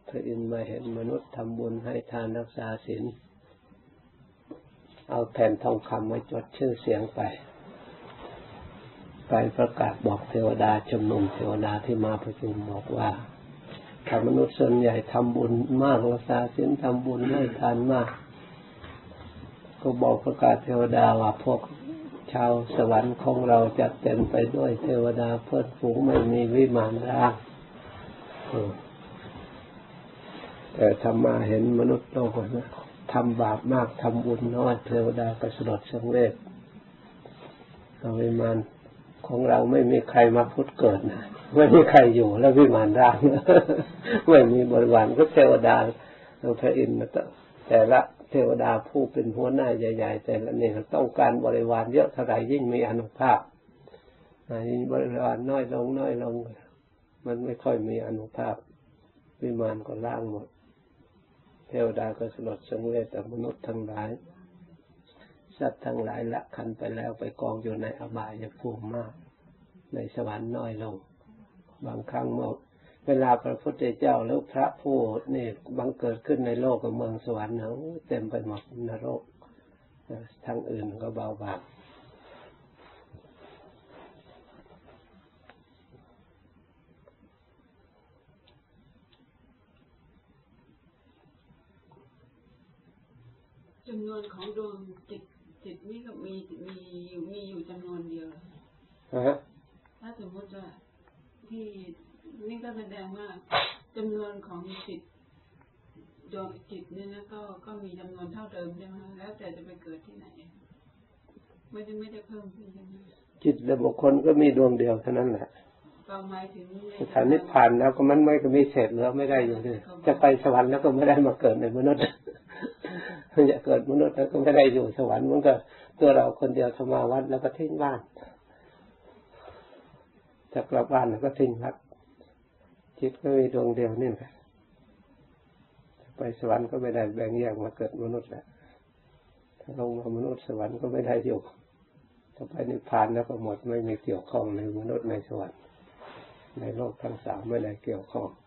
พระอินทร์มาเห็นมนุษย์ทำบุญให้ทานรักษาศีลเอาแผ่นทองคำไว้จดชื่อเสียงไปประกาศบอกเทวดาชุมนุมเทวดาที่มาประชุมบอกว่าถ้ามนุษย์ส่วนใหญ่ทำบุญมากรักษาศีลทำบุญให้ทานมากก็บอกประกาศเทวดาว่าพวกชาวสวรรค์ของเราจะเต็มไปด้วยเทวดาเพื่อนฝูงไม่มีวิมานร่างแต่ธรรมาเห็นมนุษย์โลกนะทำบาปมากทำบุญน้อยเทวดาก็สลดสังเวชวิมานของเราไม่มีใครมาพุทธเกิดนะไม่มีใครอยู่แล้ววิมานร่างไม่มีบริวารก็เทวดาพระอินทร์แต่ละเทวดาผู้เป็นหัวหน้าใหญ่ๆแต่ละนี่ต้องการบริวารเยอะเท่าไหร่ยิ่งมีอานุภาพยิ่งบริวารน้อยลงมันไม่ค่อยมีอานุภาพวิมานก็ล่างหมดเทวดาก็สลดสังเวชแต่มนุษย์ทั้งหลายสัตว์ทั้งหลายละคันไปแล้วไปกองอยู่ในอบายภูมิมากในสวรรค์น้อยลงบางครั้งเวลาพระพุทธเจ้าแล้วพระผู้นี่บังเกิดขึ้นในโลกกับเมืองสวรรค์เต็มไปหมดนรกทางอื่นก็เบาบางจำนวนของดวงจิตนี่ก็มีอยู่จำนวนเดียวถ้าสมมติว่าที่นี่ก็แสดงว่าจำนวนของจิตดวงจิตเนี่ยนะก็มีจำนวนเท่าเดิมใช่ไหมแล้วแต่จะไปเกิดที่ไหนไม่ได้เพิ่มขึ้นใช่ไหมจิตและบุคคลก็มีดวงเดียวเท่านั้นแหละก็หมายถึงถ้านิพพานแล้วก็มันไม่ก็มีเศษแล้วไม่ได้อยู่เลยจะไปสวรรค์แล้วก็ไม่ได้มาเกิดในมนุษย์จะเกิดมนุษย์แล้วก็ไม่ได้อยู่สวรรค์มันก็ตัวเราคนเดียวทำมาวัดแล้วก็ทิ้งบ้านจะกลับบ้านแล้วก็ทิ้งวัดจิตก็มีดวงเดียวนี่แหละไปสวรรค์ก็ไม่ได้แบ่งแยกมาเกิดมนุษย์แล้วถ้าลงมามนุษย์สวรรค์ก็ไม่ได้อยู่ถ้าไปนิพพานแล้วก็หมดไม่มีเกี่ยวข้องในมนุษย์ในสวรรค์ในโลกทั้งสามไม่ได้เกี่ยวข้อง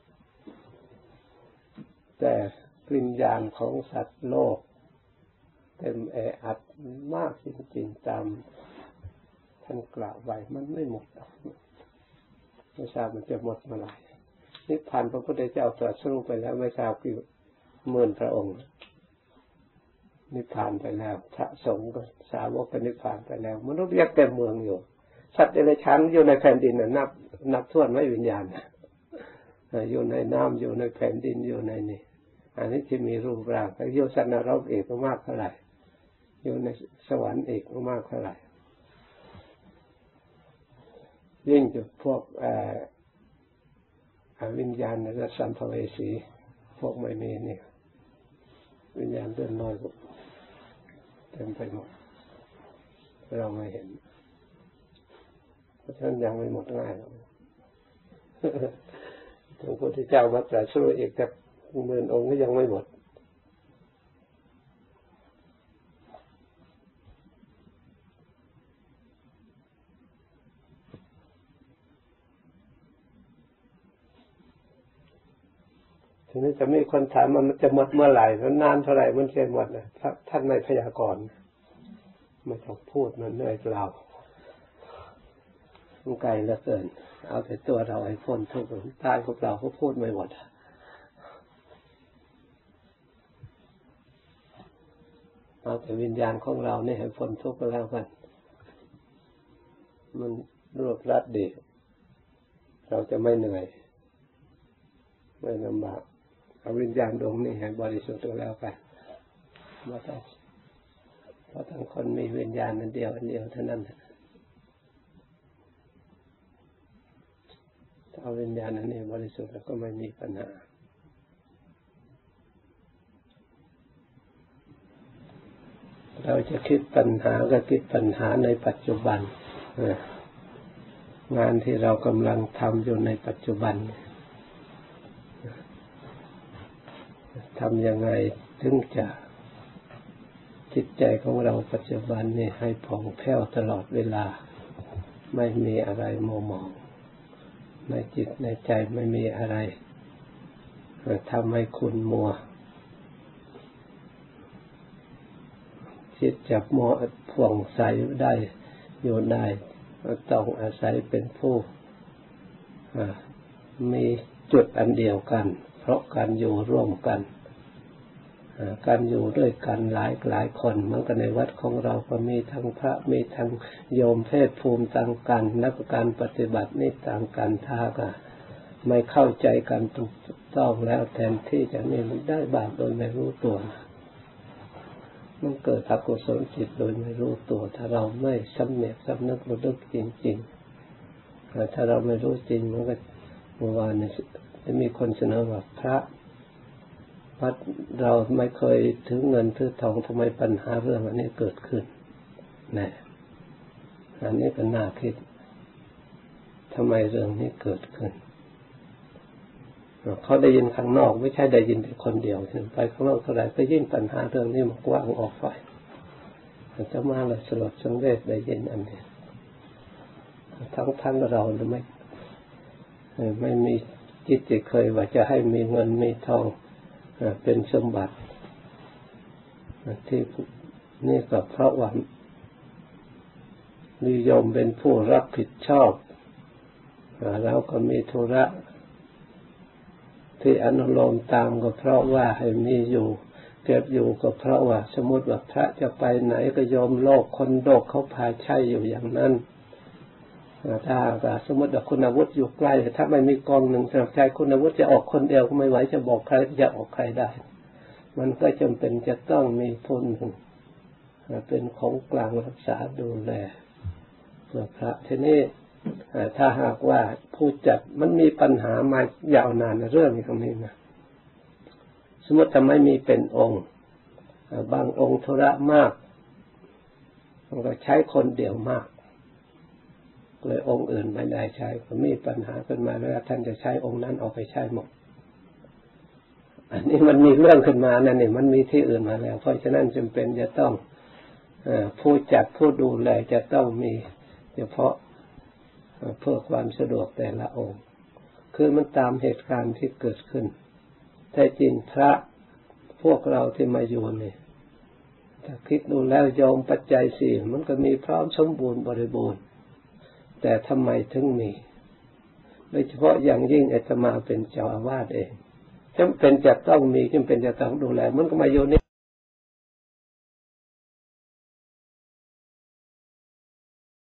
แต่วิญญาณของสัตว์โลกเต็มแออัดมากจริงๆตามท่านกล่าวไว้มันไม่หมดไม่ทราบมันจะหมดเมื่อไหร่นิพพานพระพุทธเจ้าตรัสรู้ไปแล้วไม่ทราบกี่หมื่นพระองค์นิพพานไปแล้วพระสงฆ์ก็สาวกนิพพานไปแล้วมนุษย์ยังเต็มเมืองอยู่สัตว์เดรัจฉานอยู่ในแผ่นดินนับถ้วนไม่วิญญาณอยู่ในน้ำอยู่ในแผ่นดินอยู่ในนี่อันนี้ที่มีรูปร่างแต่โยสันนรกเอกมากเท่าไหร่อยู่ในสวรรค์เอกมากเท่าไหร่ยิ่งจะพวกวิญญาณและสัมภเวสีพวกไม่มีนี่วิญญาณเดินน้อยเต็มไปหมดเราไม่เห็นเพราะฉะนั้นยังไม่หมดง่ายหรอกพระพุทธเจ้ามาตรัสรู้อีกแต่10,000 องค์ก็ยังไม่หมดทีนี้จะมีคนถามมันจะหมดเมื่อไหร่นานเท่าไหร่มันจะหมดนะท่านไม่พยากรณ์ไม่ต้องพูดมันเหนื่อยเปล่ามันไกลเหลือเกินเอาแต่ตัวเราให้พ้นทุกข์ตายพวกเราก็พูดไม่หมดเอาแต่วิญญาณของเราเนี่ยให้พ้นทุกข์ก็แล้วกันมันรวบรัดดีเราจะไม่เหนื่อยไม่ลำบากเอาวิญญาณดวงนี้ให้บริสุทธิ์แล้วกันเพราะทั้งคนมีวิญญาณอันเดียวเท่านั้นถ้าเอาวิญญาณอันนี้บริสุทธิ์แล้วก็ไม่มีปัญหาเราจะคิดปัญหาก็คิดปัญหาในปัจจุบันงานที่เรากำลังทำอยู่ในปัจจุบันทำยังไงถึงจะจิตใจของเราปัจจุบันนี่ให้ผ่องแผ้วตลอดเวลาไม่มีอะไรมัวหมองในจิตในใจไม่มีอะไรทำให้คุณมัวจิตจับมัวผ่องใสได้อยู่ได้ต้องอาศัยเป็นผู้มีจุดอันเดียวกันเพราะการอยู่ร่วมกันการอยู่ด้วยกันหลายคนเหมือนกันในวัดของเราก็มีทั้งพระมีทั้งโยมเพศภูมิต่างกันและการปฏิบัตินี่ต่างกันถ้าก็ไม่เข้าใจกันถูกต้องแล้วแทนที่จะนี่มันได้บาปโดยไม่รู้ตัวมันเกิดอกุศลจิตโดยไม่รู้ตัวถ้าเราไม่สำนึกระลึกจริงๆถ้าเราไม่รู้จริงมันก็เมื่อวานนี้จะมีคนเสนอว่าพระวัดเราไม่เคยถือเงินถือทองทำไมปัญหาเรื่องอันนี้เกิดขึ้นนี่อันนี้ก็น่าคิดทำไมเรื่องนี้เกิดขึ้นเขาได้ยินข้างนอกไม่ใช่ได้ยินแต่คนเดียวไปข้างนอกเท่าไหร่ก็ยิ่งปัญหาเรื่องนี้มันกว้างออกไปจะมาเลยสลดสังเวชได้ยินอันนี้ทั้งเราไม่มีจิตเคยว่าจะให้มีเงินมีทองเป็นสมบัติที่นี่ก็เพราะว่านิยมเป็นผู้รับผิดชอบแล้วก็มีธุระที่อนุโลมตามก็เพราะว่าให้มีอยู่เก็บอยู่ก็เพราะว่าสมมติว่าพระจะไปไหนก็ยอมโลกคนโลกเขาพาใช้อยู่อย่างนั้นถ้าสมมติว่าคุณอาวุธอยู่ใกล้ถ้าไม่มีกองหนึ่งสำหรับใช้คุณอาวุธจะออกคนเดียวก็ไม่ไหวจะบอกใครจะออกใครได้มันก็จำเป็นจะต้องมีผู้หนึ่งเป็นของกลางรักษาดูแลเพื่อพระทีนี้ถ้าหากว่าผู้จัดมันมีปัญหามายาวนานในเรื่องนี้ตรงนี้นะสมมติถ้าไม่มีเป็นองค์บางองค์ธุระมากมันก็ใช้คนเดียวมากเลยองค์อื่นไม่ได้ใช้ก็มีปัญหาขึ้นมาแล้วท่านจะใช้องค์นั้นเอาไปใช้หมดอันนี้มันมีเรื่องขึ้นมานั่นนี่มันมีที่อื่นมาแล้วเพราะฉะนั้นจำเป็นจะต้องผู้จัดผู้ดูแลจะต้องมีเฉพาะเพื่อความสะดวกแต่ละองค์คือมันตามเหตุการณ์ที่เกิดขึ้นแต่จริงพระพวกเราที่มาอยู่นี่ถ้าคิดดูแล้วโยมปัจจัยสี่มันก็มีพร้อมสมบูรณ์บริบูรณ์แต่ทำไมถึงมีโดยเฉพาะอย่างยิ่งอาตมาเป็นเจ้าอาวาสเองจำเป็นจะต้องมีจำเป็นจะต้องดูแลมันก็มาอยู่นี่